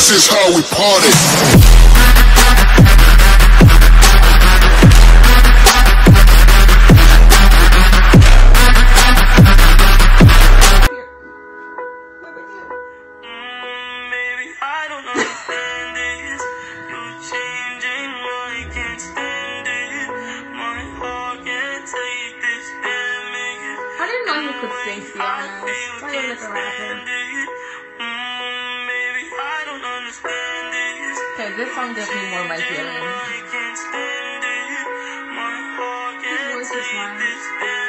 This is how we party. I didn't know he could sing, to be honest. I thought he was like a rapper. Okay, this song gives me more my feelings. His voice is nice.